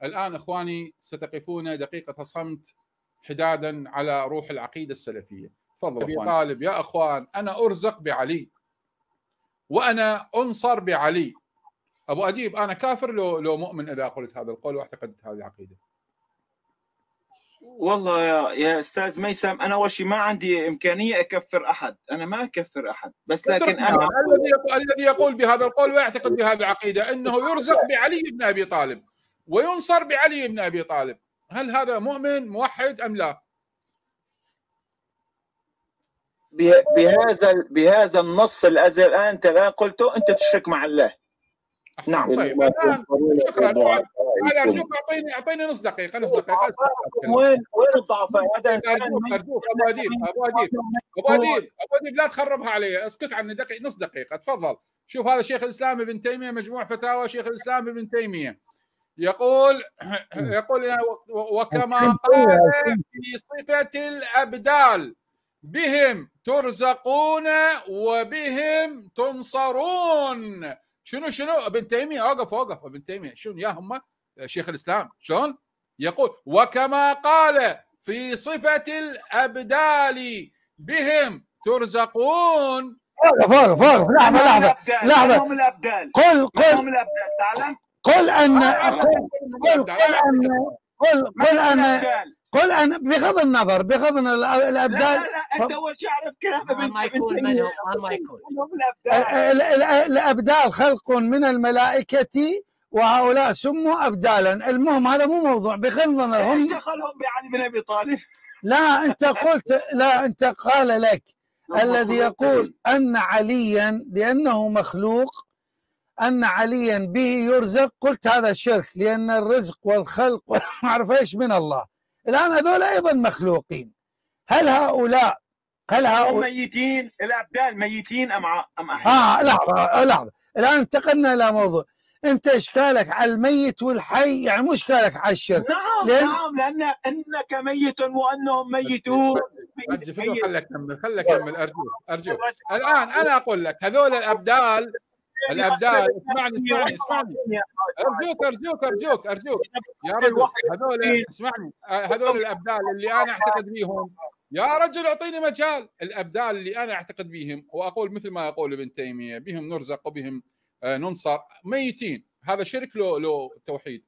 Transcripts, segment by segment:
الآن إخواني ستقفون دقيقة صمت حدادا على روح العقيدة السلفية. تفضل أبي طالب. يا أخوان، أنا أرزق بعلي وأنا أنصر بعلي. أبو أديب، أنا كافر لو مؤمن إذا قلت هذا القول واعتقدت هذه العقيدة؟ والله يا استاذ ميسم، انا اول شيء ما عندي امكانيه اكفر احد، انا ما اكفر احد، بس لكن انا الذي يقول بهذا القول ويعتقد بهذه العقيده انه يرزق بعلي بن ابي طالب وينصر بعلي بن ابي طالب، هل هذا مؤمن موحد ام لا؟ بهذا النص الذي الان انت قلته انت تشرك مع الله. نعم. طيب الان شكرا. ارجوك اعطيني نص دقيقه. وين الضعفاء؟ هذا ارجوك ابو اديب لا تخربها علي، اسكت عني نص دقيقه. تفضل. شوف، هذا شيخ الاسلام ابن تيميه، مجموع فتاوى شيخ الاسلام ابن تيميه، يقول وكما قال في صفه الابدال بهم ترزقون وبهم تنصرون. شنو ابن تيميه؟ اوقف ابن تيميه شنو يا هم شيخ الاسلام شلون يقول وكما قال في صفه الابدال بهم ترزقون. واقف لحظه. هم الابدال. قل ان بغض النظر الابدال. لا انت اول شيء اعرف كلام ما يكون منهم ما يكون الابدال خلق من الملائكه وهؤلاء سموا ابدالا. المهم هذا مو موضوع. بغض النظر هم دخلهم بعلي بن ابي طالب. لا انت قلت، لا انت قال لك الذي يقول ان عليا لانه مخلوق ان عليا به يرزق، قلت هذا شرك لان الرزق والخلق وما اعرف ايش من الله. الان هذول ايضا مخلوقين. هل هؤلاء ميتين؟ الابدال ميتين ام احياء؟ لحظه. الان انتقلنا الى موضوع. انت اشكالك على الميت والحي، يعني مو اشكالك على الشرك. نعم لان انك ميت وانهم ميتون. خلك كمل ارجوك. الان انا اقول لك هذول الابدال اسمعني ارجوك يا رجل. هذول الابدال اللي انا اعتقد بيهم، يا رجل اعطيني مجال. الابدال اللي انا اعتقد بيهم واقول مثل ما يقول ابن تيميه بهم نرزق وبهم ننصر، ميتين. هذا شرك لو توحيد؟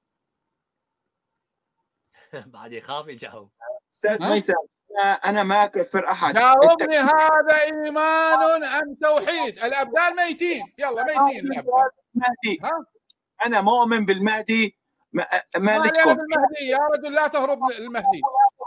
بعد يخاف يجاوب. استاذ ميسم، انا ما اكفر احد. جاوبني، هذا ايمان ام توحيد؟ الابدال ميتين، يلا ميتين الابدال. انا مؤمن بالمهدي. مالكم يا رجل لا تهرب للمهدي.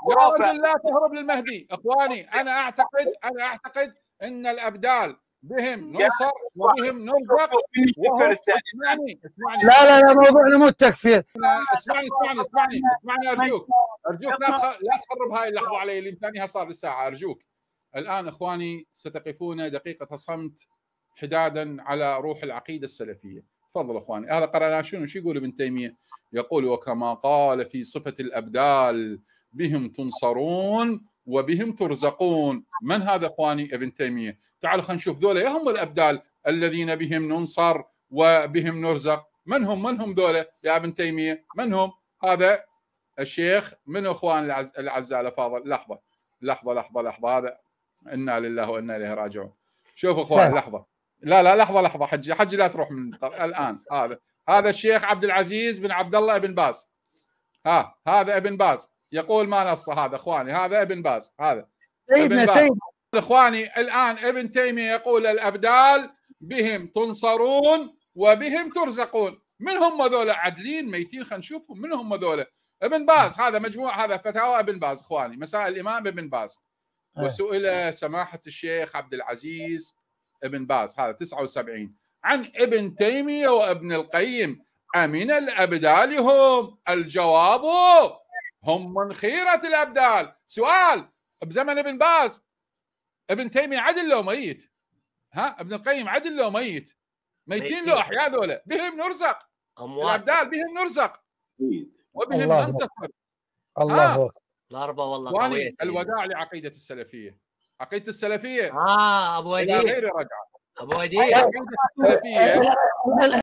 اخواني، انا اعتقد ان الابدال بهم ننصر وبهم نرزق. اسمعني لا موضوعنا مو التكفير. اسمعني ارجوك لا تخرب هاي اللحظه علي اللي ثانيها صار للساعه. ارجوك. الان اخواني ستقفون دقيقه صمت حدادا على روح العقيده السلفيه. تفضل اخواني. هذا قرانا شو يقول ابن تيميه؟ يقول وكما قال في صفه الابدال بهم تنصرون وبهم ترزقون. من هذا اخواني؟ ابن تيميه. تعالوا خلينا نشوف ذولا هم الابدال الذين بهم ننصر وبهم نرزق. من هم ذولا يا ابن تيميه؟ من هم؟ هذا الشيخ من اخوان الاعزاء الافاضل. لحظه هذا انا لله وانا اليه راجعون. شوفوا اخوان، لحظه. لا لحظه حجي لا تروح من الان. هذا الشيخ عبد العزيز بن عبد الله بن باز. هذا ابن باز يقول ما نص. هذا اخواني، هذا ابن باز. هذا سيدنا اخواني. الان ابن تيميه يقول الابدال بهم تنصرون وبهم ترزقون. من هم ذولا؟ عدلين ميتين؟ خلينا نشوفهم من هم ذولا. ابن باز. هذا مجموع، هذا فتاوى ابن باز اخواني، مسائل الامام ابن باز. وسئل سماحه الشيخ عبد العزيز ابن باز، هذا 79، عن ابن تيميه وابن القيم امن الابدال هم؟ الجواب هم من خيره الابدال. سؤال: بزمن ابن باز ابن تيميه عدل لو ميت؟ ابن القيم عدل لو ميت؟ ميتين لو احياء ذولا؟ بهم نرزق. الابدال بهم نرزق وبهم ننتصر. الله اكبر. ضربه والله قويه. الوداع لعقيده السلفيه. عقيده السلفيه ابو وديع الى غير رجعه. ابو وديع السلفيه